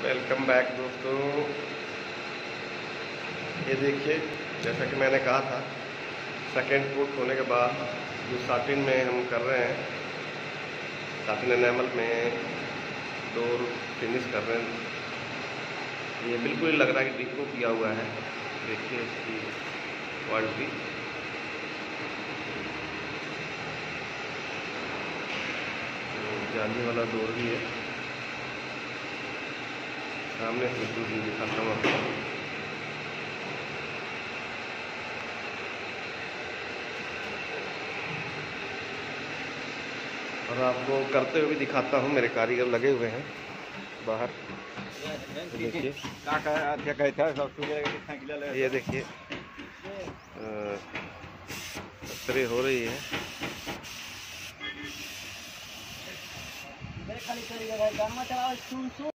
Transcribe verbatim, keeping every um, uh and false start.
Welcome back दोस्तों। ये देखिए, जैसा कि मैंने कहा था, सेकेंड कोट होने के बाद जो साटिन में हम कर रहे हैं, साटिन एनेमल में डोर फिनिश कर रहे हैं। ये बिल्कुल लग रहा है कि डिको किया हुआ है। देखिए इसकी क्वालिटी, जाली वाला डोर भी है। सामने से बिल्कुल दिखाता हूँ आपको। और आपको करते हुए भी दिखाता हूँ। मेरे कारीगर लगे हुए हैं बाहर। देखिए, ये देखिए स्प्रे हो रही है।